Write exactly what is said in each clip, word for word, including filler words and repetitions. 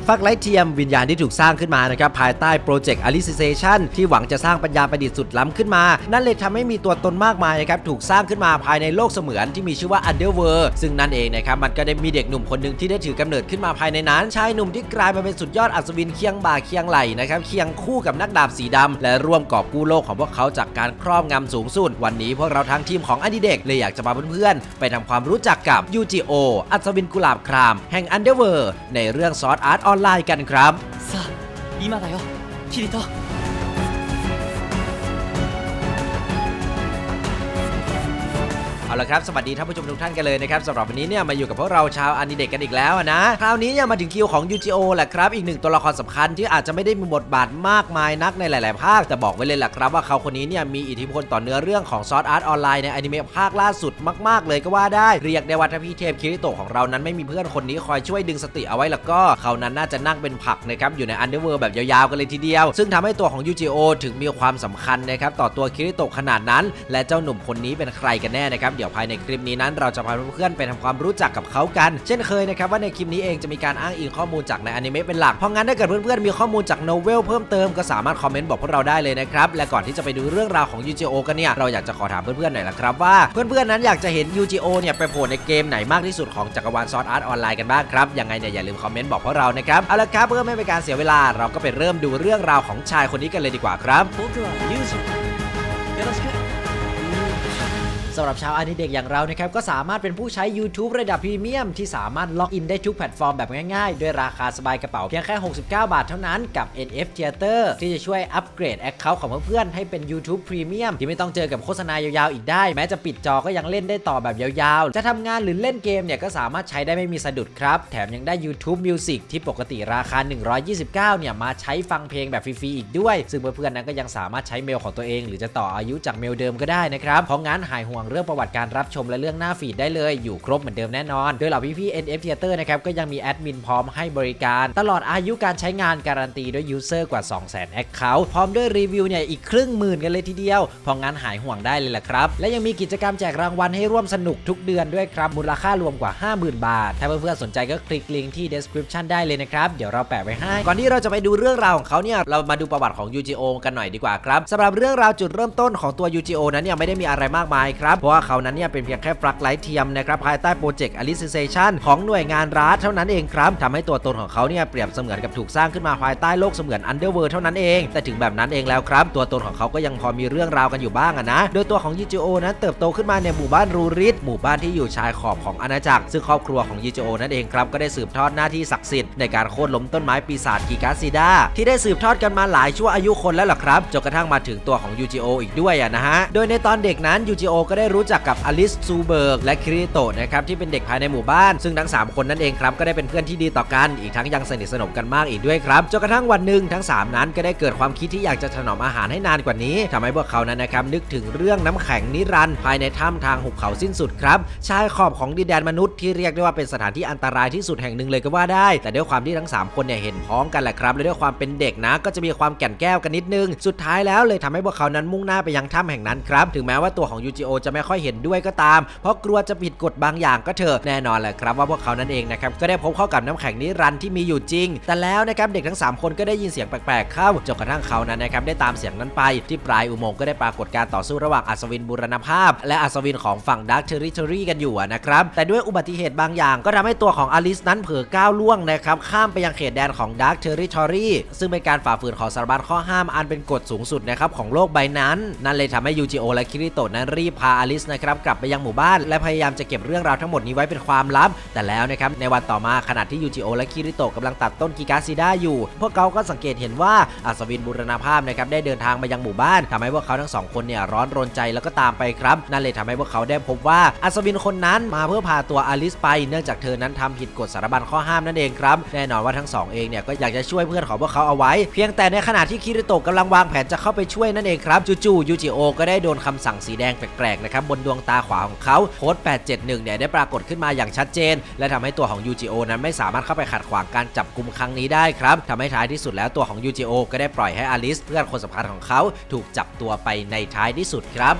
ฟักไร้เทียมวิญญาณที่ถูกสร้างขึ้นมานะครับภายใต้โปรเจกต์ Alicization ที่หวังจะสร้างปัญญาประดิษฐ์สุดล้ำขึ้นมานั่นเลยทำให้มีตัวตนมากมายนะครับถูกสร้างขึ้นมาภายในโลกเสมือนที่มีชื่อว่า Underworld ซึ่งนั่นเองนะครับมันก็ได้มีเด็กหนุ่มคนหนึ่งที่ได้ถือกำเนิดขึ้นมาภายในนั้นชายหนุ่มที่กลายมาเป็นสุดยอดอัศวินเคียงบ่าเคียงไหล่นะครับเคียงคู่กับนักดาบสีดำและร่วมกอบกู้โลกของพวกเขาจากการครอบงำสูงสุดวันนี้พวกเราทั้งทีมของอดิเด็กเลยอยากจะพาเพื่อนๆไปทำความรู้จักกับยูจิโออัศวินกุหลาบครามแห่ง Underworld ในเรื่อง Sword Art Online กันครับさあ今だよキリトเอาละครับสวัสดีท่านผู้ชมทุกท่านกันเลยนะครับสำหรับวันนี้เนี่ยมาอยู่กับพวกเราชาวอนิเด็กกันอีกแล้วนะคราวนี้เนี่ยมาถึงคิวของยูจิโอแหละครับอีกหนึ่งตัวละครสำคัญที่อาจจะไม่ได้มีบทบาทมากมายนักในหลายๆภาคแต่บอกไว้เลยแหละครับว่าเขาคนนี้เนี่ยมีอิทธิพลต่อเนื้อเรื่องของซอร์ดอาร์ตออนไลน์ในอนิเมะภาคล่าสุดมากๆเลยก็ว่าได้เรียกได้ว่าถ้าพี่เทพคิริโตะของเรานั้นไม่มีเพื่อนคนนี้คอยช่วยดึงสติเอาไว้แล้วก็เขานั้นน่าจะนั่งเป็นผักนะครับอยู่ในอันเดอร์เวิลด์แบบยาวๆกันเลยทีเดียวซึ่งทำให้ตัวของยูจิโอถึงมีความสำคัญนะครับต่อตัวคิริโตะขนาดนั้นและเจ้าหนุ่มคนนี้เป็นใครกันแน่นะครับเดี๋ยวภายในคลิปนี้เราจะพาเพื่อนๆไปทำความรู้จักกับเขากันเช่นเคยนะครับว่าในคลิปนี้เองจะมีการอ้างอิงข้อมูลจากในอนิเมะเป็นหลักเพราะงั้นถ้าเกิดเพื่อนๆมีข้อมูลจากโนเวลเพิ่มเติมก็สามารถคอมเมนต์บอกพวกเราได้เลยนะครับและก่อนที่จะไปดูเรื่องราวของยูจิโอกันเนี่ยเราอยากจะขอถามเพื่อนๆหน่อยละครับว่าเพื่อนๆนั้นอยากจะเห็นยูจิโอเนี่ยไปโผล่ในเกมไหนมากที่สุดของจักรวาลซอร์ดอาร์ตออนไลน์กันบ้างครับยังไงเนี่ยอย่าลืมคอมเมนต์บอกพวกเรานะครับเอาละครับเพื่อไม่เป็นการเสียเวลาเราก็ไปเริ่มดูเรื่องราวของชายคนนี้กันเลยดีกว่าครับสำหรับชาวอนิเด็กอย่างเรานะครับก็สามารถเป็นผู้ใช้ YouTube ระดับพรีเมียมที่สามารถล็อกอินได้ทุกแพลตฟอร์มแบบง่ายๆด้วยราคาสบายกระเป๋าเพียงแค่หกสิบเก้าบาทเท่านั้นกับ เอ็น เอฟ Theater ที่จะช่วยอัปเกรด Account ของเพื่อนๆให้เป็น YouTube Premium ที่ไม่ต้องเจอกับโฆษณายาวๆอีกได้แม้จะปิดจอก็ยังเล่นได้ต่อแบบยาวๆจะทำงานหรือเล่นเกมเนี่ยก็สามารถใช้ได้ไม่มีสะดุดครับแถมยังได้ YouTube Music ที่ปกติราคาหนึ่งร้อยยี่สิบเก้าเนี่ยมาใช้ฟังเพลงแบบฟรีๆอีกด้วยซึ่งเพื่อนๆนั้นก็ยังสามารถใช้เมลของตัวเองหรือจะต่ออายุจากเมลเดิมก็ได้นะครับเพราะงั้นหายห่วงเรื่องประวัติการรับชมและเรื่องหน้าฟีดได้เลยอยู่ครบเหมือนเดิมแน่นอนโดยเหล่าพี่ๆ เอ็น เอฟ Theater นะครับก็ยังมีแอดมินพร้อมให้บริการตลอดอายุการใช้งานการันตีด้วยยูเซอร์กว่า สองแสน Account พร้อมด้วยรีวิวเนี่ยอีกครึ่งหมื่นกันเลยทีเดียวเพราะงั้นหายห่วงได้เลยแหละครับและยังมีกิจกรรมแจกรางวัลให้ร่วมสนุกทุกเดือนด้วยครับมูลค่ารวมกว่า ห้าหมื่น บาทถ้าเพื่อนๆสนใจก็คลิกลิงก์ที่ description ได้เลยนะครับเดี๋ยวเราแปะไว้ให้ก่อนที่เราจะไปดูเรื่องราวของเขาเนี่ยเรามาดูประวัติของยูจิโอกันหน่อยดีกว่าครับสำหรับเรื่องราวจุดเริ่มต้นของตัวยูจิโอนั้นเนี่ยไม่ได้มีอะไรมากมายครับเพราะว่าเขานั้นเนี่ยเป็นเพียงแค่ฟลักไลท์เทียมนะครับภายใต้โปรเจกต์ Alicization ของหน่วยงานรัฐเท่านั้นเองครับทำให้ตัวตนของเขาเนี่ยเปรียบเสมือนกับถูกสร้างขึ้นมาภายใต้โลกเสมือน Underworld เท่านั้นเองแต่ถึงแบบนั้นเองแล้วครับตัวตนของเขาก็ยังพอมีเรื่องราวกันอยู่บ้างอะนะโดยตัวของยูจิโอนั้นเติบโตขึ้นมาในหมู่บ้านรูริสหมู่บ้านที่อยู่ชายขอบของอาณาจักรซึ่งครอบครัวของยูจิโอนั่นเองครับก็ได้สืบทอดหน้าที่ศักดิ์สิทธิ์ในการโค่นล้มต้นไม้ปีศาจกิกาซิดาที่ได้สืบทอดกันมาหลายชั่วอายุคนแล้วล่ะครับจนกระทั่งมาถึงตัวของยูจิโออีกด้วยอะนะฮะโดยในตอนเด็กนั้นยูจิโอก็ได้รู้จักกับอลิสซูเบิร์กและคิริโตะนะครับที่เป็นเด็กภายในหมู่บ้านซึ่งทั้งสามคนนั่นเองครับก็ได้เป็นเพื่อนที่ดีต่อกันอีกทั้งยังสนิทสนมกันมากอีกด้วยครับจนกระทั่งวันหนึ่งทั้งสามนั้นก็ได้เกิดความคิดที่อยากจะถนอมอาหารให้นานกว่านี้ทำให้พวกเขานั้นนะครับนึกถึงเรื่องน้ำแข็งนิรันดร์ภายในถ้ำทางหุบเขาสิ้นสุดครับชายขอบของดินแดนมนุษย์ที่เรียกได้ว่าเป็นสถานที่อันตรายที่สุดแห่งหนึ่งเลยก็ว่าได้แต่ด้วยความที่ทั้งสามคนเนี่ยเห็นพ้องกันแหละครับและด้วยความเป็นเด็กนะก็จะมีความแก่นแก้วกันนิดนึงสุดท้ายแล้วเลยทำให้พวกเขานั้นมุ่งหน้าไปยังถ้ำแห่งนั้นครับถึงแม้ว่าตัวของยูจิโอจะไม่ค่อยเห็นด้วยก็ตามเพราะกลัวจะผิดกฎบางอย่างก็เถอะแน่นอนแหละครับว่าพวกเขานั่นเองนะครับก็ได้พบเข้ากับน้ำแข็งนิรันดร์ที่มีอยู่จริงแต่แล้วนะครับเด็กทั้งสามคนก็ได้ยินเสียงแปลกๆเข้าจนกระทั่งเขานั้นนะครับได้ตามเสียงนั้นไปที่ปลายอุโมงค์ก็ได้ปรากฏการต่อสู้ระหว่างอัศวินบูรณภาพและอัศวินของฝั่งดาร์คเทอริทอรี่กันอยู่นะครับแต่ด้วยอุบัติเหตุบางอย่างก็ทำให้ตัวของอลิสนั้นเผลอก้าวล่วงนะครับข้ามไปยังเขตแดนของดาร์คเทอริทอรี่ซึ่งเป็นการฝ่าฝืนของสารบัญข้อห้ามอันเป็นกฎสูงสุดนะครับของโลกใบนั้นนั่นเลยทำให้ยูจิโอและคิริโตะนั้นรีบพาอลิสนะครับกลับไปยังหมู่บ้านและพยายามจะเก็บเรื่องราวทั้งหมดนี้ไว้เป็นความลับแต่แล้วนะครับในวันต่อมาขณะที่ยูจิโอและคิริโตะกำลังตัดต้นกิกาซิดาอยู่พวกเขาก็สังเกตเห็นว่าอัศวินบูรณภาพนะครับได้เดินทางมายังหมู่บ้านทำให้พวกเขาทั้งสองคนเนี่ยร้อนรนใจแล้วก็ตามไปครับนั่นเลยทำให้พวกเขาได้พบว่าอัศวินคนนั้นมาเพื่อพาตัวอลิสไปเนื่องจากเธอนั้นทำผิดกฎสารบัญข้อห้ามนั่นเองครับแน่นอนว่าทั้งสองเองเนี่ยก็อยากจะช่วยเพื่อนของพวกเขาเอาไว้เพียงแต่ในขณะที่คิริโตะกำลังวางแผนจะเข้าไปช่วยนั่นเองครับจู่ๆยูจิโอก็ได้โดนคำสั่งสีแดงแปลกๆนะครับบนดวงตาขวาของเขาโค้ดแปดเจ็ดหนึ่งเนี่ยได้ปรากฏขึ้นมาอย่างชัดเจนและทำให้ตัวของยูจิโอนั้นไม่สามารถเข้าไปขัดขวางการจับกุมครั้งนี้ได้ครับทำให้ท้ายที่สุดแล้วตัวของยูจิโอก็ได้ปล่อยให้อลิสเพื่อนคนสำคัญของเขาถูกจับตัวไปในท้ายที่สุดครับ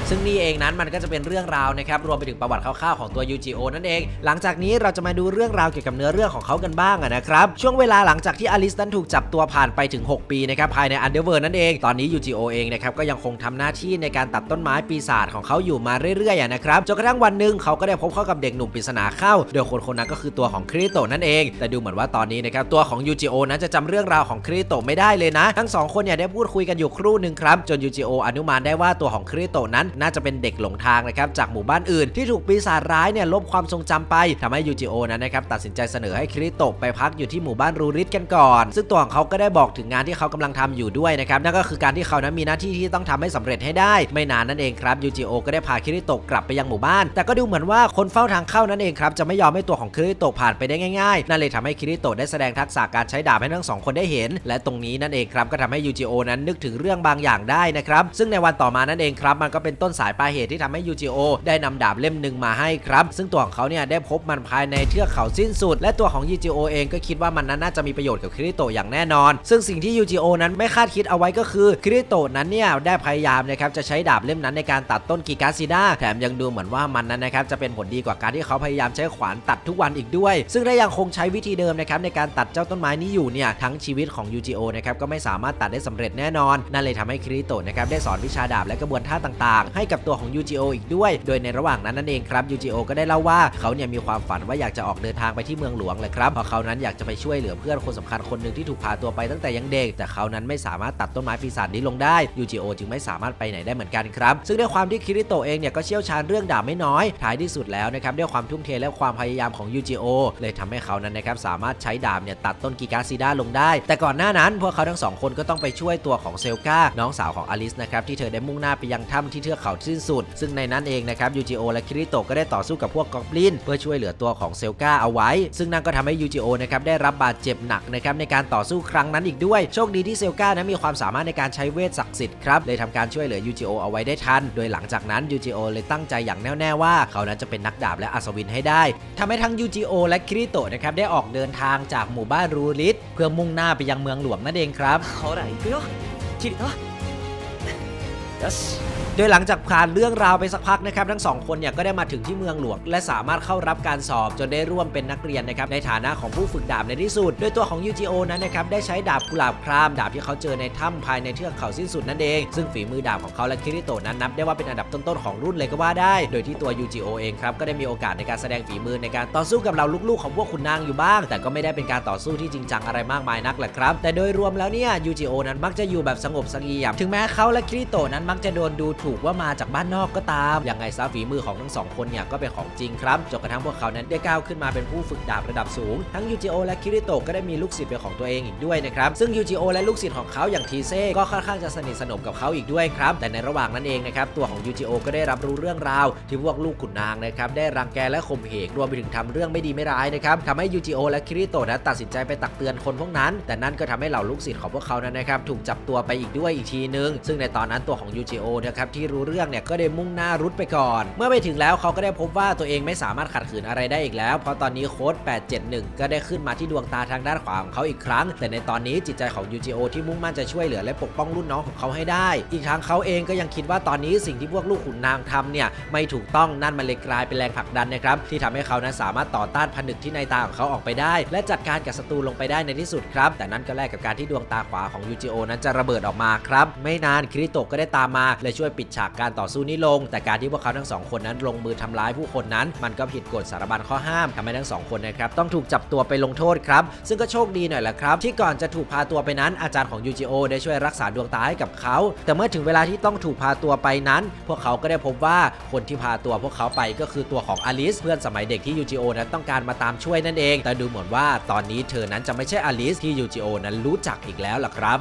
ซึ่งนี่เองนั้นมันก็จะเป็นเรื่องราวนะครับรวมไปถึงประวัติคร่าวๆของตัวยูจิโอนั่นเองหลังจากนี้เราจะมาดูเรื่องราวเกี่ยวกับเนื้อเรื่องของเขากันบ้างนะครับช่วงเวลาหลังจากที่อลิสนั้นถูกจับตัวผ่านไปถึงหกปีนะครับภายในอันเดอร์เวิร์นั่นเองตอนนี้ยูจิโอเองนะครับก็ยังคงทำหน้าที่ในการตัดต้นไม้ปีศาจของเขาอยู่มาเรื่อยๆนะครับจนกระทั่งวันหนึ่งเขาก็ได้พบเข้ากับเด็กหนุ่มปริศนาเข้าโดยคนคนนั้นก็คือตัวของคริโตะนั่นเองแต่ดูเหมือนว่าตอนนี้นะครับตัวของยูจิโอนั้นจะจำเรื่องราวของคริโตะไม่ได้เลยนะทั้งสองคนเนี่ยได้พูดคุยกันอยู่ครู่หนึ่งครับจนยูจิโออนุมานได้ว่าตัวของคริโตะนั้นน่าจะเป็นเด็กหลงทางนะครับจากหมู่บ้านอื่นที่ถูกปีศาจร้ายเนี่ยลบความทรงจำไปทำให้ยูจิโอนั้นนะครับตัดสินใจเสนอให้คริโตะไปพักอยู่ที่หมู่บ้านรูริสกันก่อนซึ่งตัวของเขาก็ได้บอกถึงงานที่เขากำลังทำอยู่ด้วยนะครับนั่นก็คือการที่เขานั้นมีหน้าที่ที่ต้องทำให้สำเร็จให้ได้ไม่นานนั่นเองครับยูจิโอก็ได้พาคริโตะกลับไปยังหมู่บ้านแต่ก็ดูเหมือนว่าคนเฝ้าทางเข้านั่นเองครับจะไม่ยอมให้ตัวของคริโตะผ่านไปได้ง่ายๆนั่นเลยทำให้คริโตะได้แสดงทักษะการใช้ดาบให้ทั้งสองคนได้เห็นและตรงนี้นั่นเองครับก็ทำให้ยูจิโอนั้นนึกถึงเรื่องบางอย่างได้นะครับซึ่งในวันต่อมานั่นเองครับมันก็เป็นต้นสายปลายเหตุที่ทำให้ยูจิโอได้นำดาบเล่มหนึ่งมาให้ครับซึ่งตัวของเขาเนี่ยได้พบมันภายในเทือกเขาสิ้นสุดและตัวของยูจิโอเองก็คิดว่ามันนั้นน่าจะมีประโยชน์กับคริโตะอย่างแน่นอนซึ่งสิ่งที่ยูจิโอนั้นไม่คาดคิดเอาไว้ก็คือคริโตะนั้นเนี่ยได้พยายามนะครับจะใช้ดาบเล่มนั้นในการตัดต้นกิกาซิดาแถมยังดูเหมือนว่ามันนั้นนะครับจะเป็นผลดีกว่าการที่เขาพยายามใช้ขวานตัดทุกวันอีกด้วยซึ่งถ้ายังคงใช้วิธีเดิมนะครับในการตัดเจ้าต้นไม้นี้อยู่เนี่ยทั้งชีวิตของยูจิโอนะครับก็ไม่สามารถตัดได้สำเร็จแน่นอนนั่นเลยทำให้คริโตะนะครับได้สอนวิชาดาบและกระบวนท่าต่างๆให้กับตัวของยูจิโออีกด้วยโดยในระหว่างนั้นนั่นเองครับยูจิโอก็ได้เล่าว่าเขาเนี่ยมีความฝันว่าอยากจะออกเดินทางไปที่เมืองหลวงเลยครับเพราะเขานั้นอยากจะไปช่วยเหลือเพื่อนคนสำคัญคนหนึ่งที่ถูกพาตัวไปตั้งแต่ยังเด็กแต่เขานั้นไม่สามารถตัดต้นไม้ปีศาจนี้ลงได้ยูจิโอจึงไม่สามารถไปไหนได้เหมือนกันครับซึ่งด้วยความที่คริโตะเองเนี่ยก็เชี่ยวชาญเรื่องดาบไม่น้อยท้ายที่สุดแล้วนะครับด้วยความทุ่มเทและความพยายามของยูจิโอเลยทำให้เขานั้นนะครับสามารถใช้ดาบเนี่ยตัดต้นกิกาซิดาลงได้แต่ก่อนหน้านั้นพวกเขาทั้งสองคนก็ต้องไปช่วยตัวของเซลกาน้องสาวของอลิสนะครับที่เธอได้มุ่งหน้าไปยังถ้ำที่เทือกเขาสิ้นสุดซึ่งในนั้นเองนะครับยูจิโอและคริโตะก็ได้ต่อสู้กับพวกกอบลินเพื่อช่วยเหลือตัวของเซลกาเอาไว้ซึ่งนั่นก็ทำให้ยูจิโอนะครับได้รับบาดเจ็บหนักนะครับในการต่อสู้ครั้งนั้นอีกด้วยโชคดีที่เซลกานั้นมีความสามารถในการใช้เวทศักดิ์สิทธิ์ครับเลยทำการช่วยเหลือยูจิโอเอาไว้ได้ทันโดยหลังจากนั้นยูจิโอเลยตั้งใจอย่างแน่วแน่ว่าเขานั้นจะเป็นนักดาบและอัศวินให้ได้ทำให้ทั้งยูจิโอและคริโตะนะครับได้ออกเดินทางจากหมู่บ้านรูริสเพื่อมุ่งหน้าไปยังเมืองหลวงนั่นเองครับほら行くよキリトよしโดยหลังจากผ่านเรื่องราวไปสักพักนะครับทั้งสองคนเนี่ยก็ได้มาถึงที่เมืองหลวงและสามารถเข้ารับการสอบจนได้ร่วมเป็นนักเรียนนะครับในฐานะของผู้ฝึกดาบในที่สุดโดยตัวของยูจิโอนั้นนะครับได้ใช้ดาบกุหลาบครามดาบที่เขาเจอในถ้ำภายในเทือกเขาสิ้นสุดนั่นเองซึ่งฝีมือดาบของเขาและคิริโตะนั้นนับได้ว่าเป็นอันดับต้นๆของรุ่นเลยก็ว่าได้โดยที่ตัวยูจิโอเองครับก็ได้มีโอกาสในการแสดงฝีมือในการต่อสู้กับเราลูกๆของพวกขุนนางอยู่บ้างแต่ก็ไม่ได้เป็นการต่อสู้ที่จริงจังอะไรมากมายนักแหละครับแต่โดยรวมแล้วเนี่ยยูจิโอนั้นมักจะอยู่แบบสงบเสงี่ยมถึงแม้เขาและคิริโตะนั้นมักจะโดนดูถูกว่ามาจากบ้านนอกก็ตามยังไงซะฝีมือของทั้งสองคนเนี่ยก็เป็นของจริงครับจนกระทั่งพวกเขานั้นได้ก้าวขึ้นมาเป็นผู้ฝึกดาบระดับสูงทั้งยูจิโอและคิริโตะก็ได้มีลูกศิษย์เป็นของตัวเองอีกด้วยนะครับซึ่งยูจิโอและลูกศิษย์ของเขาอย่างทีเซ่ก็ค่อนข้างจะสนิทสนมกับเขาอีกด้วยครับแต่ในระหว่างนั้นเองนะครับตัวของยูจิโอก็ได้รับรู้เรื่องราวที่พวกลูกขุนนางนะครับได้รังแกและข่มเหงรวมไปถึงทำเรื่องไม่ดีไม่ร้ายนะครับทำให้ยูจิโอและคิริโตะนั้นตัดสินใจไปตักเตือนคนพวกนั้นแต่นั่นก็ทำให้เหล่าลูกศิษย์ของพวกเขานั้นนะครับถูกจับตัวไปอีกด้วยอีกทีนึงซึ่งในตอนนั้นตัวของยูจิโอนะครับที่รู้เรื่องเนี่ยก็ได้มุ่งหน้ารุดไปก่อนเมื่อไปถึงแล้วเขาก็ได้พบว่าตัวเองไม่สามารถขัดขืนอะไรได้อีกแล้วเพราะตอนนี้โค้ดแปดเจ็ดหนึ่งก็ได้ขึ้นมาที่ดวงตาทางด้านขวาของเขาอีกครั้งแต่ในตอนนี้จิตใจของยูจิโอที่มุ่งมั่นจะช่วยเหลือและปกป้องรุ่นน้องของเขาให้ได้อีกทั้งเขาเองก็ยังคิดว่าตอนนี้สิ่งที่พวกลูกขุนนางทำเนี่ยไม่ถูกต้องนั่นมันเลยกลายเป็นแรงผลักดันนะครับที่ทำให้เขานั้นสามารถต่อต้านผนึกที่ในตาของเขาออกไปได้และจัดการกับศัตรูลงไปได้ในที่สุดครับแต่นั่นก็แลกกับการที่ดวงตาขวาของยูจิโอนั้นจะระเบิดออกมาครับไม่นานคิริโตะก็ได้ตามมาและช่วยปิดฉากการต่อสู้นี้ลงแต่การที่พวกเขาทั้งสองคนนั้นลงมือทำร้ายผู้คนนั้นมันก็ผิดกฎสารบัญข้อห้ามทำให้ทั้งสองคนนะครับต้องถูกจับตัวไปลงโทษครับซึ่งก็โชคดีหน่อยแหละครับที่ก่อนจะถูกพาตัวไปนั้นอาจารย์ของยูจิโอได้ช่วยรักษาดวงตาให้กับเขาแต่เมื่อถึงเวลาที่ต้องถูกพาตัวไปนั้นพวกเขาก็ได้พบว่าคนที่พาตัวพวกเขาไปก็คือตัวของอลิสเพื่อนสมัยเด็กที่ยูจิโอนั้นต้องการมาตามช่วยนั่นเองแต่ดูเหมือนว่าตอนนี้เธอนั้นจะไม่ใช่อลิสที่ยูจิโอนั้นรู้จักอีกแล้วล่ะครับ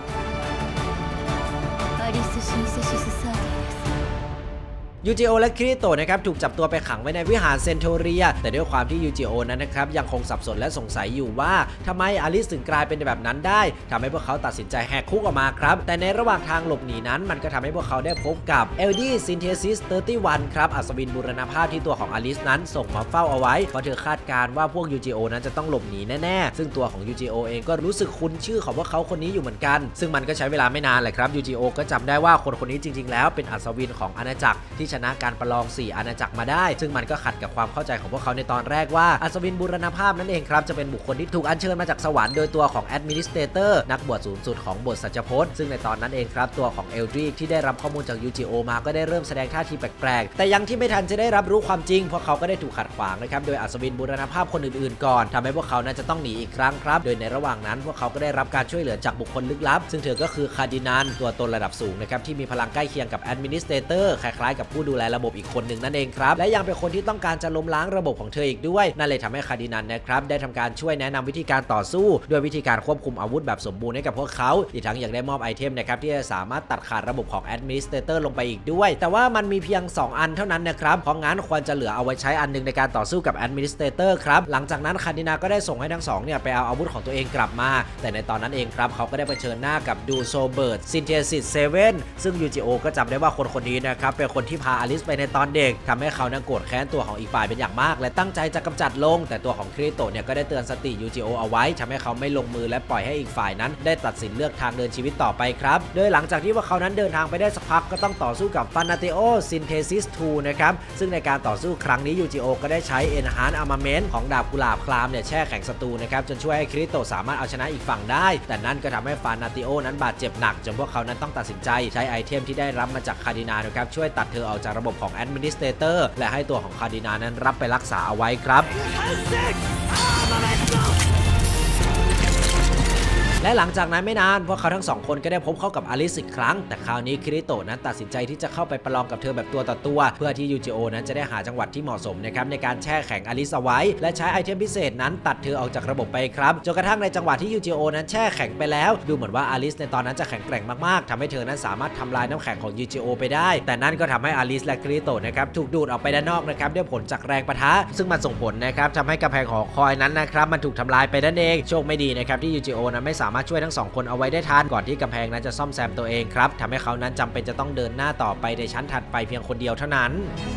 ยูจิโอและคริโตะนะครับถูกจับตัวไปขังไว้ในวิหารเซนโทเรียแต่ด้วยความที่ยูจิโอนั้นนะครับยังคงสับสนและสงสัยอยู่ว่าทำไมอลิสถึงกลายเป็นแบบนั้นได้ทำให้พวกเขาตัดสินใจแหกคุกออกมาครับแต่ในระหว่างทางหลบหนีนั้นมันก็ทำให้พวกเขาได้พบกับเอลดี้ซินเทซิสสามสิบเอ็ดครับอัศวินบูรณภาพที่ตัวของอลิสนั้นส่งมาเฝ้าเอาไว้เพราะเธอคาดการณ์ว่าพวกยูจิโอนั้นจะต้องหลบหนีแน่ๆซึ่งตัวของยูจิโอเองก็รู้สึกคุ้นชื่อของพวกเขาคนนี้อยู่เหมือนกันซึ่งมันก็ใช้เวลาไม่นานแหละครับยูจิโอก็จำได้ว่าคนคนนี้จริงๆแล้วเป็นอัศวินของอาณาจักรที่ใช้นะการประลองสี่อาณาจักรมาได้ซึ่งมันก็ขัดกับความเข้าใจของพวกเขาในตอนแรกว่าอัศวินบูรณภาพนั่นเองครับจะเป็นบุคคลที่ถูกอัญเชิญมาจากสวรรค์โดยตัวของแอดมินิสเตเตอร์นักบวชสูงสุดของบทสัจพจน์ซึ่งในตอนนั้นเองครับตัวของเอลดริกที่ได้รับข้อมูลจากยูจิโอมาก็ได้เริ่มแสดงท่าทีแปลกๆแต่ยังที่ไม่ทันจะได้รับรู้ความจริงพวกเขาก็ได้ถูกขัดขวางนะครับโดยอัศวินบูรณภาพคนอื่นๆก่อนทำให้พวกเขานั้นจะต้องหนีอีกครั้งครับโดยในระหว่างนั้นพวกเขาก็ได้รับการช่วยเหลือจากบุคคลลึกลับซึ่งเธอก็คือคาร์ดินันตัวตนระดับสูงนะครับที่มีพลังใกล้เคียงกับแอดมินิสเตเตอร์คล้ายๆกับผู้ดูแลระบบอีกคนหนึ่งนั่นเองครับและยังเป็นคนที่ต้องการจะล้มล้างระบบของเธออีกด้วยนั่นเลยทำให้คาร์ดินันนะครับได้ทำการช่วยแนะนำวิธีการต่อสู้ด้วยวิธีการควบคุมอาวุธแบบสมบูรณ์ให้กับพวกเขาอีกทั้งยังได้มอบไอเทมนะครับที่จะสามารถตัดขาดระบบของแอดมินิสเตเตอร์ลงไปอีกด้วยแต่ว่ามันมีเพียงสองอันเท่านั้นนะครับเพราะงั้นควรจะเหลือเอาไว้ใช้อันนึงในการต่อสู้กับแอดมินิสเตเตอร์ครับหลังจากนั้นคาร์ดินาก็ได้ส่งให้ทั้งสองเนี่ยไปเอาอาวุธของตัวเองกลับมาแต่ในตอนนั้นเองครับเขาก็ได้เผชิญหน้ากับดูโซเบิร์ตซินเทซิสเซเว่นซึ่งยูจิโอก็จำได้ว่าคนคนนี้นะครับเป็นคนที่พาอลิสไปในตอนเด็กทำให้เขานั้นโกรธแค้นตัวของอีกฝ่ายเป็นอย่างมากและตั้งใจจะกำจัดลงแต่ตัวของคริโตะเนี่ยก็ได้เตือนสติยูจิโอเอาไว้ทำให้เขาไม่ลงมือและปล่อยให้อีกฝ่ายนั้นได้ตัดสินเลือกทางเดินชีวิตต่อไปครับโดยหลังจากที่ว่าเขานั้นเดินทางไปได้สักพักก็ต้องต่อสู้กับฟานาเตโอซินเทซิสทูนะครับซึ่งในการต่อสู้ครั้งนี้ยูจิโอก็ได้ใช้ Enhanced Armament ของดาบกุหลาบคลามเนี่ยแช่แข็งศัตรูนะครับจนช่วยให้คริโตะสามารถเอาชนะอีกฝั่งได้แต่นั่นก็ทำให้ฟานาติโอนั้นบาดเจ็บหนักจนพวกเขานั้นต้องตัดสินใจใช้ไอเทมที่ได้รับมาจากคาร์ดินานะครับช่วยตัดเธอออกจากระบบของแอดมินิสเตเตอร์และให้ตัวของคาร์ดินานั้นรับไปรักษาเอาไว้ครับและหลังจากนั้นไม่นานพวกเขาทั้งสองคนก็ได้พบเข้ากับอลิสอีกครั้งแต่คราวนี้คริโตะนั้นตัดสินใจที่จะเข้าไปประลองกับเธอแบบตัวต่อตัวเพื่อที่ยูจิโอนั้นจะได้หาจังหวะที่เหมาะสมนะครับในการแช่แข็งอลิสเอาไว้และใช้ไอเทมพิเศษนั้นตัดเธอออกจากระบบไปครับจนกระทั่งในจังหวะที่ยูจิโอนั้นแช่แข็งไปแล้วดูเหมือนว่าอลิสในตอนนั้นจะแข็งแกร่งมากๆทำให้เธอนั้นสามารถทำลายน้ำแข็งของยูจิโอไปได้แต่นั่นก็ทำให้อลิสและคริโตะนะครับถูกดูดออกไปด้านนอกนะครับด้วยผลจากแรงปะทะซึ่งมันส่งผลนะครับทำให้กำแพงหอคอยนั้นนะครับมันถูกทำลายไปนั่นเองโชคไม่ดีนะครับที่ยูจิโอนั้นไม่สามารถช่วยทั้งสองคนเอาไว้ได้ทันก่อนที่กำแพงนั้นจะซ่อมแซมตัวเองครับทำให้เขานั้นจำเป็นจะต้องเดินหน้าต่อไปในชั้นถัดไปเพียงคนเดียวเท่านั้น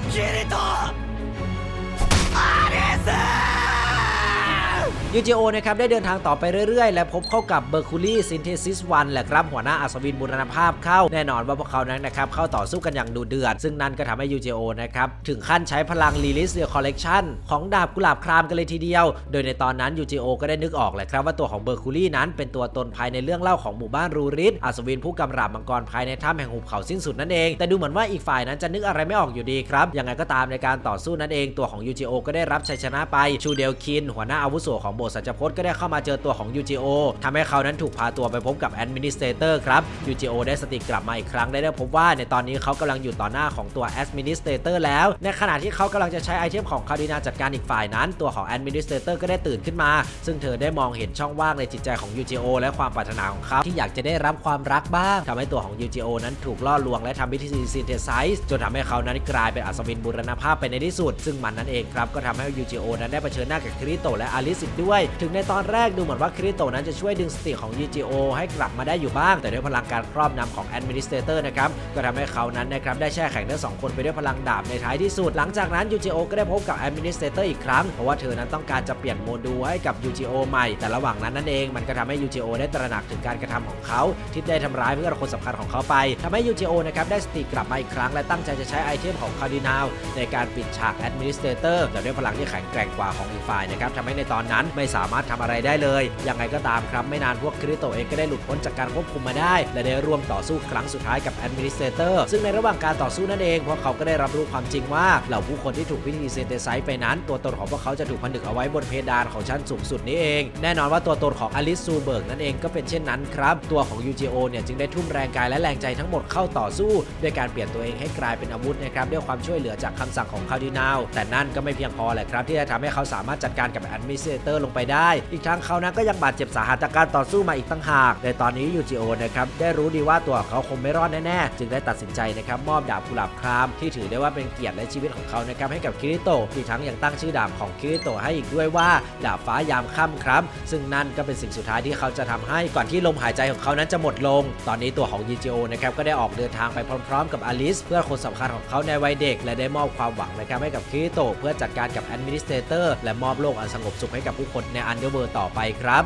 ยูจิโอนะครับได้เดินทางต่อไปเรื่อยๆและพบเข้ากับเบอร์คูลี่ซินเทซิสวันแหละครับหัวหน้าอัศวินบูรณภาพเข้าแน่นอนว่าพวกเขานั้นนะครับเข้าต่อสู้กันอย่างดุเดือดซึ่งนั่นก็ทำให้ยูจิโอนะครับถึงขั้นใช้พลังลีลิสเดียคอลเลกชันของดาบกุหลาบครามกันเลยทีเดียวโดยในตอนนั้นยูจิโอก็ได้นึกออกแหละครับว่าตัวของเบอร์คูลี่นั้นเป็นตัวตนภายในเรื่องเล่าของหมู่บ้านรูริสอัศวินผู้กำราบมังกรภายในถ้ำแห่งหุบเขาสิ้นสุดนั่นเองแต่ดูเหมือนว่าอีกฝ่ายนั้นจะนึกอะไรไม่ออกอยู่ดีครับยังไงก็ตามในการต่อสู้นั่นเองตัวของยูจิโอก็ได้รับชัยชนะไปชูเดลคินหัวหน้าอาวุโสของโบสถ์สัจพจน์ก็ได้เข้ามาเจอตัวของยูจิโอทำให้เขานั้นถูกพาตัวไปพบกับแอดมินิสเตเตอร์ครับยูจิโอได้สติกลับมาอีกครั้งได้ได้พบว่าในตอนนี้เขากำลังอยู่ต่อหน้าของตัวแอดมินิสเตเตอร์แล้วในขณะที่เขากำลังจะใช้ไอเทมของคาร์ดินาจัดการอีกฝ่ายนั้นตัวของแอดมินิสเตเตอร์ก็ได้ตื่นขึ้นมาซึ่งเธอได้มองเห็นช่องว่างในจิตใจของยูจิโอและความปรารถนาของเขาที่อยากจะได้รับความรักบ้างทำให้ตัวของยูจิโอนั้นถูกล่อลวงและทำพิธีซินเทไซส์จนทำให้เขานั้นกลายเป็นอัศวินบูรณภาพไปในที่สุดซึ่งมันนั่นเองครับก็ทำให้ยูจิโอนั้นได้เผชิญหน้ากับคริโตะและอลิสด้วยถึงในตอนแรกดูเหมือนว่าคริโตะนั้นจะช่วยดึงสติของยูจิโอให้กลับมาได้อยู่บ้างแต่ด้วยพลังการครอบนำของแอดมินิสเตเตอร์นะครับก็ทำให้เขานั้นนะครับได้แช่แข็งทั้งสองคนไปด้วยพลังดาบในท้ายที่สุดหลังจากนั้นยูจิโอก็ได้พบกับแอดมินิสเตเตอร์อีกครั้งเพราะว่าเธอนั้นต้องการจะเปลี่ยนโมดูลให้กับยูจิโอใหม่แต่ระหว่างนั้นนั่นเองมันก็ทำให้ยูจิโอได้ตระหนักถึงการกระทำของเขาที่ได้ทำร้ายเพื่อนคนสำคัญของเขาไปทำให้ยูจิโอนะครับได้สติกลับมาอีกครั้งและตั้งใจจะใช้ไอเทมของคาร์ดินาลในการปิดฉากแอดมินิสเตเตอร์แต่ด้วยพลังที่แข็งแกร่งกว่าของอีกฝ่ายนะครับทำให้ในตอนนั้นไม่สามารถทำอะไรได้เลยยังไงก็ตามครับไม่นานพวกคริโตะเองก็ได้หลุดพ้นจากการควบคุมมาได้และได้ร่วมต่อสู้ครั้งสุดท้ายกับแอดมินิสเตเตอร์ซึ่งในระหว่างการต่อสู้นั่นเองพวกเขาก็ได้รับรู้ความจริงว่าเหล่าผู้คนที่ถูกพิธีซินเทไซส์ไปนั้นตัวตนของพวกเขาจะถูกผนึกเอาไว้บนเพดานของชั้นสูงสุดนี้เองแน่นอนว่าตัวตนของอลิสซูเบิร์กนั่นเองก็เป็นเช่นนั้นครับตัวของยูจิโอเนี่ยจึงได้ทุ่มแรงกายและแรงใจทั้งหมดเข้าต่อสู้ด้วยการเปลี่ยนตัวเองให้กลายเป็นอาวุธนะครับด้วยความช่วยเหลือจากคำสั่งของคาร์ดินาลแต่นั่นก็ไม่เพียงพอแหละครับที่จะทำให้เขาสามารถจัดการกับแอดมินิสเตเตอร์ลงไปได้อีกทั้งเขานั้นก็ยังบาดเจ็บสาหัสจากการต่อสู้มาอีกตั้งหากในตอนนี้ยูจิโอนะครับได้รู้ดีว่าตัวเขาคงไม่รอดแน่ๆจึงได้ตัดสินใจนะครับมอบดาบกุหลาบครามที่ถือได้ว่าเป็นเกียรติและชีวิตของเขานะครับให้กับคิริโตะอีกทั้งยังตั้งชื่อดาบของคิริโตะให้อีกด้วยว่าดาบฟ้ายามค่ำครับซึ่งนั่นก็เป็นสิ่งสุดท้ายที่เขาจะทำให้ก่อนที่ลมหายใจของเขานั้นจะหมดลงตอนนี้ตัวของยูจิโอนะครับก็ได้ออกเดินทางไปพร้อมๆกับอลิสเพื่อคนสำคัญของเขาในวัยเด็กและได้มอบความหวังนะครับให้กับคิริโตะเพื่อจัดการกับแอดมินิสเตเตอร์และมอบโลกอันสงบสุขให้กับผู้คนในอันเดอร์เวิลด์ต่อไปครับ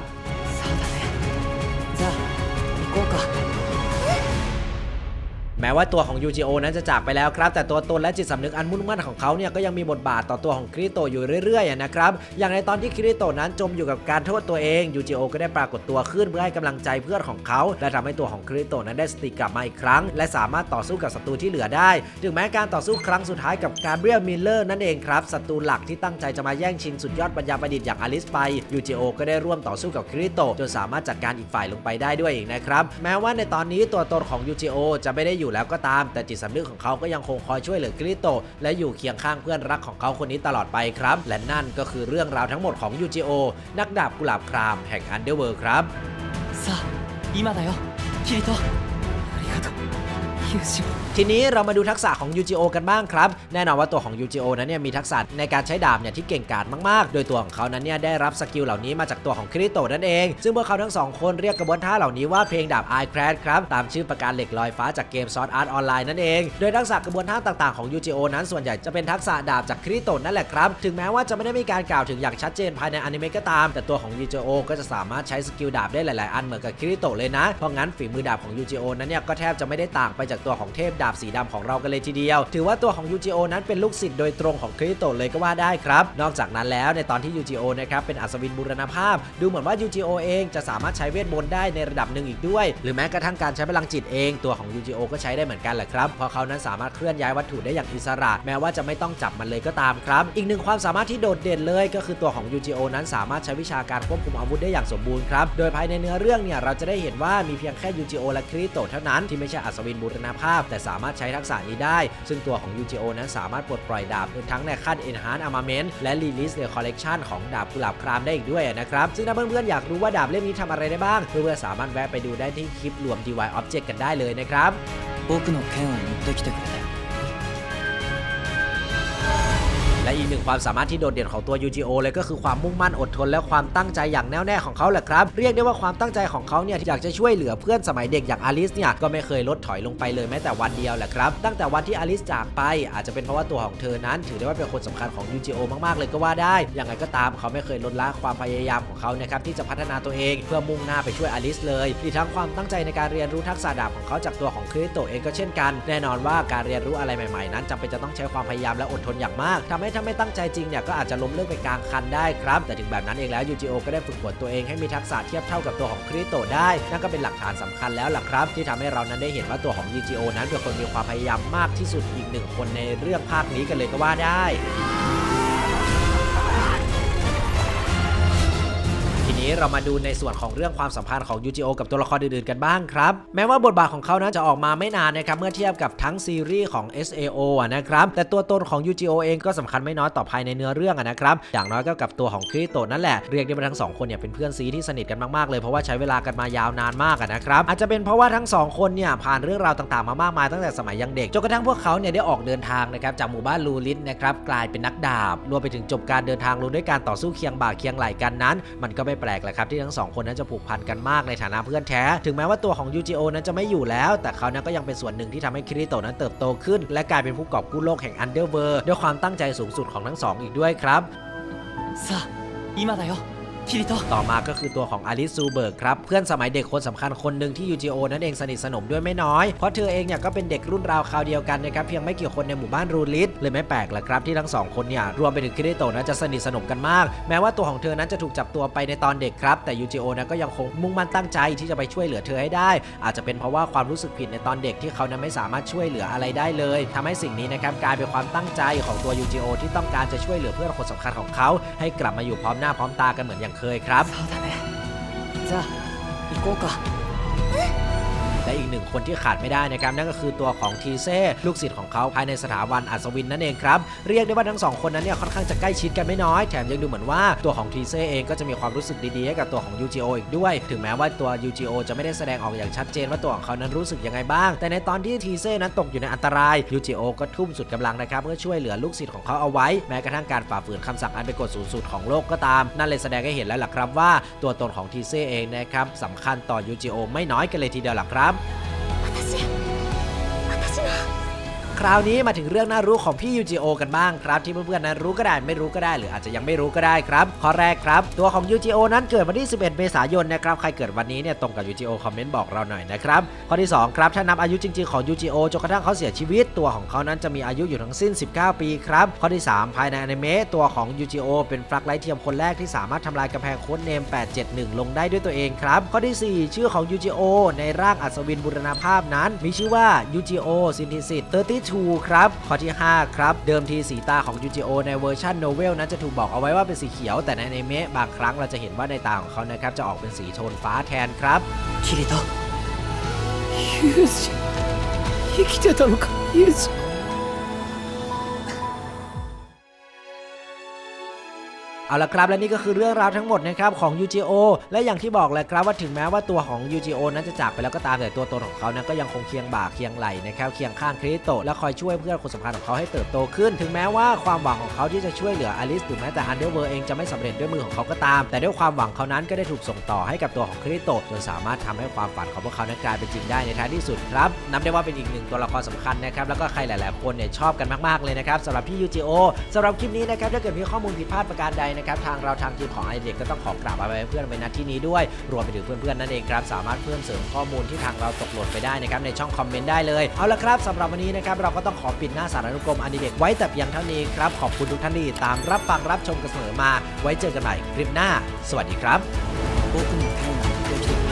แม้ว่าตัวของยูจิโอนั้นจะจากไปแล้วครับแต่ตัวตนและจิตสำนึกอันมุ่งมั่นของเขาเนี่ยก็ยังมีบทบาทต่อตัวของคิริโตะอยู่เรื่อยๆนะครับอย่างในตอนที่คิริโตะนั้นจมอยู่กับการโทษตัวเองยูจิโอก็ได้ปรากฏตัวขึ้นเพื่อให้กำลังใจเพื่อนของเขาและทำให้ตัวของคิริโตะนั้นได้สติกลับมาอีกครั้งและสามารถต่อสู้กับศัตรูที่เหลือได้ถึงแม้การต่อสู้ครั้งสุดท้ายกับกาเบรียลมิลเลอร์นั่นเองครับศัตรูหลักที่ตั้งใจจะมาแย่งชิงสุดยอดปัญญาประดิษฐ์อย่างอลิสไปยูจิโอก็ได้ร่วมต่อสู้กับคิริโตะจนสามารถจัดการอีกฝ่ายลงไปได้ด้วยอีกนะครับแม้ว่าในตอนนี้ตัวตนของยูจิโอจะไม่ได้อยู่แล้วก็ตามแต่จิตสำนึกของเขาก็ยังคงคอยช่วยเหลือคิริโตะและอยู่เคียงข้างเพื่อนรักของเขาคนนี้ตลอดไปครับและนั่นก็คือเรื่องราวทั้งหมดของยูจิโอนักดาบกุหลาบครามแห่งอันเดอร์เวิลด์ครับさあ今だよキリトありがとうユーシオทีนี้เรามาดูทักษะของยูจิโอกันบ้างครับแน่นอนว่าตัวของยูจิโอนั้นเนี่ยมีทักษะในการใช้ดาบเนี่ยที่เก่งกาจมากๆโดยตัวของเขานั้นเนี่ยได้รับสกิลเหล่านี้มาจากตัวของคิริโตะนั่นเองซึ่งพวกเขาทั้งสองคนเรียกกระบวนท่าเหล่านี้ว่าเพลงดาบไอแครดครับตามชื่อประการเหล็กลอยฟ้าจากเกมซอร์ดอาร์ตออนไลน์นั่นเองโดยทักษะกระบวนท่าต่างๆของยูจิโอนั้นส่วนใหญ่จะเป็นทักษะดาบจากคิริโตะนั่นแหละครับถึงแม้ว่าจะไม่ได้มีการกล่าวถึงอย่างชัดเจนภายในอนิเมะก็ตามแต่ตัวของยูจิโอก็จะสามารถใช้สกิลดาบได้หลายๆอันเหมือนกับคิริโตะเลยนะเพราะงั้นฝีมือดาบของยูจิโอนั้นเนี่ยก็แทบจะไม่ได้ต่างไปจากตัวของเทพดาบสีดำของเรากันเลยทีเดียวถือว่าตัวของยูจิโอนั้นเป็นลูกศิษย์โดยตรงของคิริโตะเลยก็ว่าได้ครับนอกจากนั้นแล้วในตอนที่ยูจิโอนะครับเป็นอัศวินบูรณภาพดูเหมือนว่ายูจิโอเองจะสามารถใช้เวทมนต์ได้ในระดับหนึ่งอีกด้วยหรือแม้กระทั่งการใช้พลังจิตเองตัวของยูจิโอก็ใช้ได้เหมือนกันแหละครับเพราะเขานั้นสามารถเคลื่อนย้ายวัตถุได้อย่างอิสระแม้ว่าจะไม่ต้องจับมันเลยก็ตามครับอีกหนึ่งความสามารถที่โดดเด่นเลยก็คือตัวของยูจิโอนั้นสามารถใช้วิชาการควบคุมอาวุธได้อย่างสมบูรณ์ครับโดยภายในเนื้อเรื่องเนี่ยเราจะได้เห็นว่ามีเพียงแค่ยูจิโอและคิริโตะเท่านั้นที่ไม่ใช่อัศวินบูรณภาพแต่สามารถใช้ทักษะนี้ได้ซึ่งตัวของยูจิโอนั้นสามารถปลดปล่อยดาบทั้งในขั้น Enhanced Armament และ Release the Collection ของดาบกุหลาบครามได้อีกด้วยนะครับซึ่งถ้าเพื่อนๆอยากรู้ว่าดาบเล่มนี้ทำอะไรได้บ้างเพื่อนๆสามารถแวะไปดูได้ที่คลิปรวม ดี วาย Object กันได้เลยนะครับ僕の剣を持ってきてくれたและอีกหนึ่งความสามารถที่โดดเด่นของตัวยูจิโอเลยก็คือความมุ่งมั่นอดทนและความตั้งใจอย่างแน่วแน่ของเขาแหละครับเรียกได้ว่าความตั้งใจของเขาเนี่ยอยากจะช่วยเหลือเพื่อนสมัยเด็กอย่างอลิสเนี่ยก็ไม่เคยลดถอยลงไปเลยแม้แต่วันเดียวแหละครับตั้งแต่วันที่อลิสจากไปอาจจะเป็นเพราะว่าตัวของเธอนั้นถือได้ว่าเป็นคนสำคัญของยูจิโอมากๆเลยก็ว่าได้อย่างไรก็ตามเขาไม่เคยลดละความพยายามของเขานะครับที่จะพัฒนาตัวเองเพื่อมุ่งหน้าไปช่วยอลิสเลยอีกทั้งความตั้งใจในการเรียนรู้ทักษะดาบของเขาจากตัวของคิริโตะเองก็เช่นกันแน่นอนว่าการเรียนรู้อะไรใหม่ๆนั้นจำเป็นจะต้องใช้ความพยายามและอดทนอย่างมากทำให้ถ้าไม่ตั้งใจจริงเนี่ยก็อาจจะล้มเลิกไปกลางคันได้ครับแต่ถึงแบบนั้นเองแล้วยูจิโอก็ได้ฝึกฝนตัวเองให้มีทักษะเทียบเท่ากับตัวของคิริโตะได้นั่นก็เป็นหลักฐานสำคัญแล้วล่ะครับที่ทำให้เรานั้นได้เห็นว่าตัวของยูจิโอนั้นเป็นคนมีความพยายามมากที่สุดอีกหนึ่งคนในเรื่องภาคนี้กันเลยก็ว่าได้ทีนี้เรามาดูในส่วนของเรื่องความสัมพันธ์ของยูจิโอกับตัวละครอื่นๆกันบ้างครับแม้ว่าบทบาทของเขานั้นจะออกมาไม่นานนะครับเมื่อเทียบกับทั้งซีรีส์ของ เอส เอ โอ นะครับแต่ตัวตนของยูจิโอเองก็สำคัญไม่น้อยต่อภายในเนื้อเรื่องนะครับอย่างน้อยก็กับตัวของคิริโตะนั่นแหละเรียกได้ว่าทั้งสองคนเนี่ยเป็นเพื่อนซีที่สนิทกันมากๆเลยเพราะว่าใช้เวลากันมายาวนานมากนะครับอาจจะเป็นเพราะว่าทั้งสองคนเนี่ยผ่านเรื่องราวต่างๆมามากมายตั้งแต่สมัยยังเด็กจนกระทั่งพวกเขาเนี่ยได้ออกเดินทางนะครับจากหมู่บ้านลูลิสนะครับกลายเป็นนักดาบรวมไปถึงจบการเดินทางลงด้วยการต่อสู้เคียงบ่าเคียงไหล่กันนั้นมันก็ไม่แปลกแหละครับที่ทั้งสองคนนั้นจะผูกพันกันมากในฐานะเพื่อนแท้ถึงแม้ว่าตัวของยูจิโอนั้นจะไม่อยู่แล้วแต่เขานั้นก็ยังเป็นส่วนหนึ่งที่ทำให้คิริโตะนั้นเติบโตขึ้นและกลายเป็นผู้กอบกู้โลกแห่งอันเดอร์เวิลด์ด้วยความตั้งใจสูงสุดของทั้งสองอีกด้วยครับさあ今だよคิริโตะต่อมาก็คือตัวของอลิสซูเบิร์กครับเพื่อนสมัยเด็กคนสำคัญคนหนึ่งที่ยูจิโอนั่นเองสนิทสนมด้วยไม่น้อยเพราะเธอเองเนี่ยก็เป็นเด็กรุ่นราวคราวเดียวกันนะครับเพียงไม่กี่คนในหมู่บ้านรูลิสเลยไม่แปลกแหละครับที่ทั้งสองคนเนี่ยรวมไปถึงคิริโตะนั้นจะสนิทสนมกันมากแม้ว่าตัวของเธอนั้นจะถูกจับตัวไปในตอนเด็กครับแต่ยูจิโอนั้นก็ยังคงมุ่งมั่นตั้งใจที่จะไปช่วยเหลือเธอให้ได้อาจจะเป็นเพราะว่าความรู้สึกผิดในตอนเด็กที่เขานั้นไม่สามารถช่วยเหลืออะไรได้เลยทำให้สิ่งนี้นะครับกลายเป็นความตั้งใจของตัวยูจิโอที่ต้องการจะช่วยเหลือเพื่อนคนสำคัญของเขาให้กลับมาอยู่พร้อมหน้าพร้อมตากันเหมือนอย่างเคยครับじゃあ行こうかและอีกหนึ่งคนที่ขาดไม่ได้นะครับนั่นก็คือตัวของทีเซ่ลูกศิษย์ของเขาภายในสถาบันอัศวินนั่นเองครับเรียกได้ว่าทั้งสองคนนั้นเนี่ยค่อนข้างจะใกล้ชิดกันไม่น้อยแถมยังดูเหมือนว่าตัวของทีเซ่เองก็จะมีความรู้สึกดีๆให้กับตัวของยูจิโออีกด้วยถึงแม้ว่าตัวยูจิโอจะไม่ได้แสดงออกอย่างชัดเจนว่าตัวของเขานั้นรู้สึกยังไงบ้างแต่ในตอนที่ทีเซ่นั้นตกอยู่ในอันตรายยูจิโอก็ทุ่มสุดกำลังนะครับเพื่อช่วยเหลือลูกศิษย์ของเขาเอาไว้แม้กระทั่งการฝ่าฝืนคำสั่งอันเป็นกฎสูงสุดของโลกก็ตามนั่นเลยแสดงให้เห็นแล้วล่ะครับว่าตัวตนของทีเซ่เองนะครับสำคัญต่อยูจิโอไม่น้อยกันเลยทีเดียวล่ะครับ私คราวนี้มาถึงเรื่องน่ารู้ของพี่ยูจิโอกันบ้างครับที่เพื่อนๆนั้นรู้ก็ได้ไม่รู้ก็ได้หรืออาจจะยังไม่รู้ก็ได้ครับข้อแรกครับตัวของยูจิโอนั้นเกิดวันที่สิบเอ็ดเมษายนนะครับใครเกิดวันนี้เนี่ยตรงกับยูจิโอคอมเมนต์บอกเราหน่อยนะครับข้อที่สองครับถ้านับอายุจริงๆของยูจิโอจนกระทั่งเขาเสียชีวิตตัวของเขานั้นจะมีอายุอยู่ทั้งสิ้นสิบเก้าปีครับข้อที่สามภายในอนิเมะตัวของยูจิโอเป็นฟลักไลท์เทียมคนแรกที่สามารถทำลายกำแพงโค้ดเนมแปดเจ็ดหนึ่งลงได้ด้วยตัวเองครับข้อที่สี่ชื่อของยูจิโอในร่างอัศวินบูรณาภาพนั้นมีชื่อว่ายูจิโอซินทิสิตสามสิบสองครับข้อที่ห้าครับเดิมทีสีตาของยูจิโอในเวอร์ชันโนเวลนั้นจะถูกบอกเอาไว้ว่าเป็นสีเขียวแต่ในอนิเมะบางครั้งเราจะเห็นว่าในตาของเขานะครับจะออกเป็นสีโทนฟ้าแทนครับキリトユージ生きてたのかユージเอาละครับและนี่ก็คือเรื่องราวทั้งหมดนะครับของยูจิโอและอย่างที่บอกเลยครับว่าถึงแม้ว่าตัวของยูจิโอนั้นจะจากไปแล้วก็ตามแต่ตัวตนของเขานั้นก็ยังคงเคียงบ่าเคียงไหลนะครับเคียงข้างคริโตะและคอยช่วยเพื่อนคนสำคัญของเขาให้เติบโตขึ้นถึงแม้ว่าความหวังของเขาที่จะช่วยเหลืออลิสหรือแม้แต่อันเดอร์เวิร์เองจะไม่สำเร็จด้วยมือของเขาก็ตามแต่ด้วยความหวังเขานั้นก็ได้ถูกส่งต่อให้กับตัวของคริโตะจนสามารถทำให้ความฝันของพวกเขานั้นกลายเป็นจริงได้ในท้ายที่สุดครับนับได้ว่าเป็นอีกหนึ่งตัวละครสำคัญนะครับแล้วก็ใครหลายๆคนเนี่ยชอบกันมากๆเลยนะครับสำหรับพี่ยูจิโอสำหรับคลิปนี้นะครับถ้าเกิดมีข้อมูลผิดพลาดประการใดนะครับทางเราทางทีมของไอเด็กก็ต้องขอกราบเอาไว้เพื่อนไปณที่นี้ด้วยรวมไปถึงเพื่อนๆนั่นเองครับสามารถเพิ่มเสริมข้อมูลที่ทางเราตกหล่นไปได้นะครับในช่องคอมเมนต์ได้เลยเอาละครับสำหรับวันนี้นะครับเราก็ต้องขอปิดหน้าสารานุกรมอนิเด็กไว้แต่เพียงเท่านี้ครับขอบคุณทุกท่านที่ตามรับฟังรับชมกันเสมอมาไว้เจอกันใหม่คลิปหน้าสวัสดีครับ僕の体が動きて